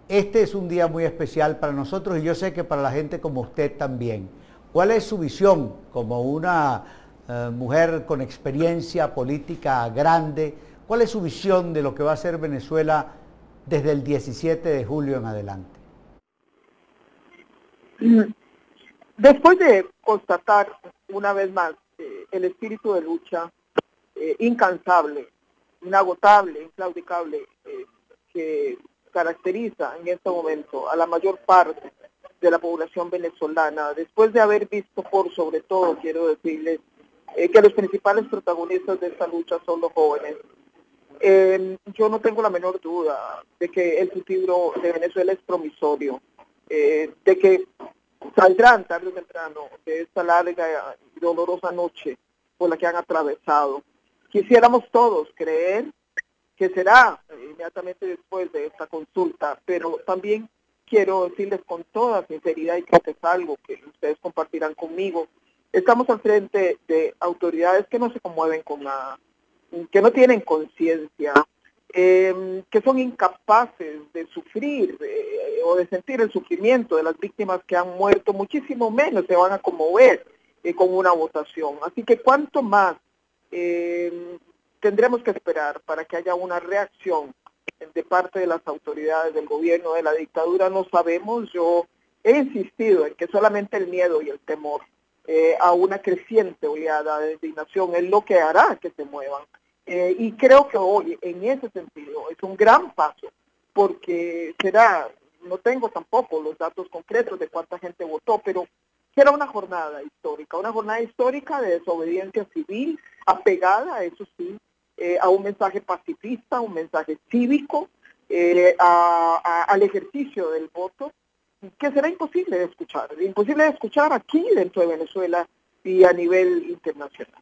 Este es un día muy especial para nosotros y yo sé que para la gente como usted también. ¿Cuál es su visión como una mujer con experiencia política grande? ¿Cuál es su visión de lo que va a ser Venezuela desde el 17 de julio en adelante? Después de constatar una vez más el espíritu de lucha incansable, inagotable, inclaudicable, que caracteriza en este momento a la mayor parte de la población venezolana, después de haber visto por sobre todo, quiero decirles, que los principales protagonistas de esta lucha son los jóvenes. Yo no tengo la menor duda de que el futuro de Venezuela es promisorio, de que saldrán tarde o temprano de esta larga y dolorosa noche por la que han atravesado. Quisiéramos todos creer que será inmediatamente después de esta consulta, pero también quiero decirles con toda sinceridad, y creo que es algo que ustedes compartirán conmigo, estamos al frente de autoridades que no se conmueven con nada, que no tienen conciencia, que son incapaces de sufrir o de sentir el sufrimiento de las víctimas que han muerto, muchísimo menos se van a conmover con una votación. Así que cuánto más tendremos que esperar para que haya una reacción de parte de las autoridades del gobierno, de la dictadura, no sabemos. Yo he insistido en que solamente el miedo y el temor a una creciente oleada de indignación es lo que hará que se muevan. Y creo que hoy, en ese sentido, es un gran paso, porque será, no tengo tampoco los datos concretos de cuánta gente votó, pero será una jornada histórica de desobediencia civil, apegada, eso sí, a un mensaje pacifista, un mensaje cívico, al ejercicio del voto, que será imposible de escuchar aquí dentro de Venezuela y a nivel internacional.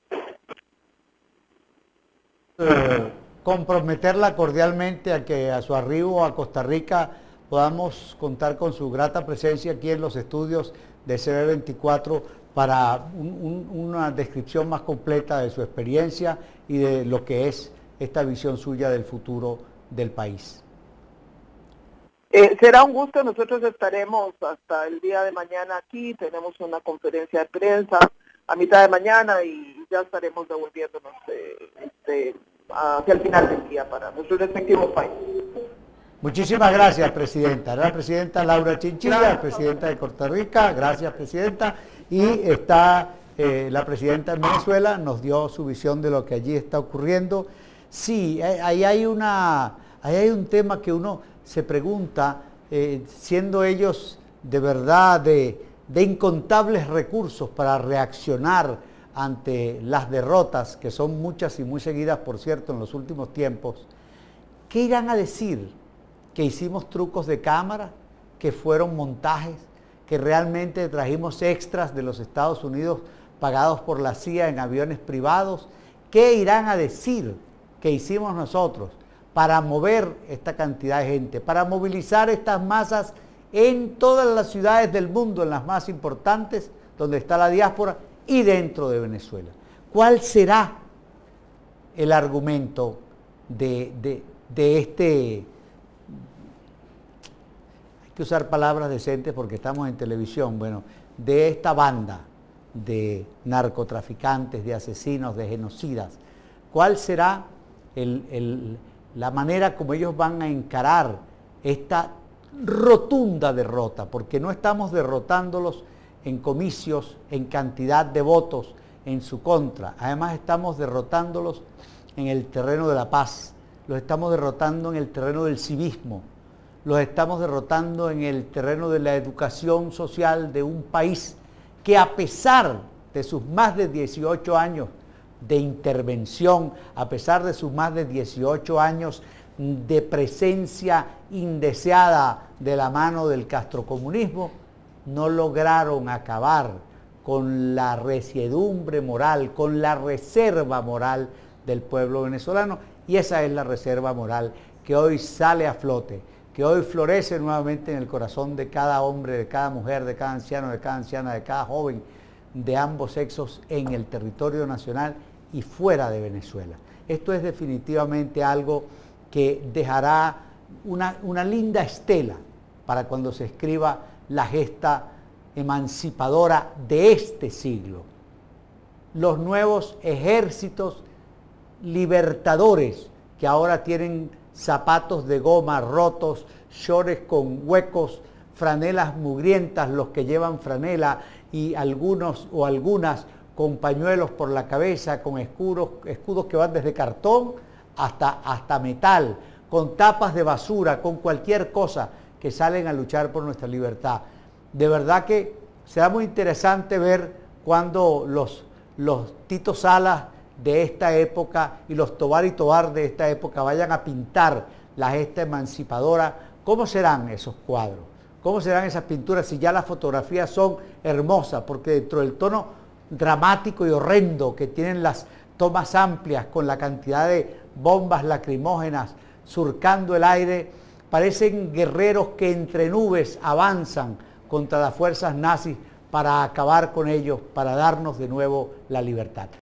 Comprometerla cordialmente a que a su arribo a Costa Rica podamos contar con su grata presencia aquí en los estudios de CB24 para una descripción más completa de su experiencia y de lo que es esta visión suya del futuro del país. Será un gusto, nosotros estaremos hasta el día de mañana aquí, tenemos una conferencia de prensa a mitad de mañana y ya estaremos devolviéndonos hacia el final del día para nuestros respectivos países. Muchísimas gracias, Presidenta. La Presidenta Laura Chinchilla, Presidenta de Costa Rica. Gracias, Presidenta. Y está la Presidenta de Venezuela, nos dio su visión de lo que allí está ocurriendo. Sí, ahí hay un tema que uno se pregunta, siendo ellos de verdad de incontables recursos para reaccionar ante las derrotas, que son muchas y muy seguidas, por cierto, en los últimos tiempos. ¿Qué irán a decir? ¿Que hicimos trucos de cámara? ¿Que fueron montajes? ¿Que realmente trajimos extras de los Estados Unidos pagados por la CIA en aviones privados? ¿Qué irán a decir que hicimos nosotros para mover esta cantidad de gente, para movilizar estas masas en todas las ciudades del mundo, en las más importantes, donde está la diáspora, y dentro de Venezuela? ¿Cuál será el argumento de este? Hay que usar palabras decentes porque estamos en televisión. Bueno, de esta banda de narcotraficantes, de asesinos, de genocidas. ¿Cuál será la manera como ellos van a encarar esta rotunda derrota? Porque no estamos derrotándolos en comicios, en cantidad de votos en su contra. Además estamos derrotándolos en el terreno de la paz, los estamos derrotando en el terreno del civismo, los estamos derrotando en el terreno de la educación social de un país que, a pesar de sus más de 18 años de intervención, a pesar de sus más de 18 años de presencia indeseada de la mano del castrocomunismo, no lograron acabar con la resiedumbre moral, con la reserva moral del pueblo venezolano, y esa es la reserva moral que hoy sale a flote, que hoy florece nuevamente en el corazón de cada hombre, de cada mujer, de cada anciano, de cada anciana, de cada joven de ambos sexos en el territorio nacional y fuera de Venezuela. Esto es definitivamente algo que dejará una linda estela para cuando se escriba la gesta emancipadora de este siglo. Los nuevos ejércitos libertadores que ahora tienen zapatos de goma rotos, shorts con huecos, franelas mugrientas, los que llevan franela, y algunos o algunas con pañuelos por la cabeza, con escudos que van desde cartón hasta metal, con tapas de basura, con cualquier cosa, que salen a luchar por nuestra libertad. De verdad que será muy interesante ver cuando los Tito Salas de esta época y los Tovar y Tovar de esta época vayan a pintar la gesta emancipadora. ¿Cómo serán esos cuadros? ¿Cómo serán esas pinturas si ya las fotografías son hermosas? Porque dentro del tono dramático y horrendo que tienen las tomas amplias con la cantidad de bombas lacrimógenas surcando el aire, parecen guerreros que entre nubes avanzan contra las fuerzas nazis para acabar con ellos, para darnos de nuevo la libertad.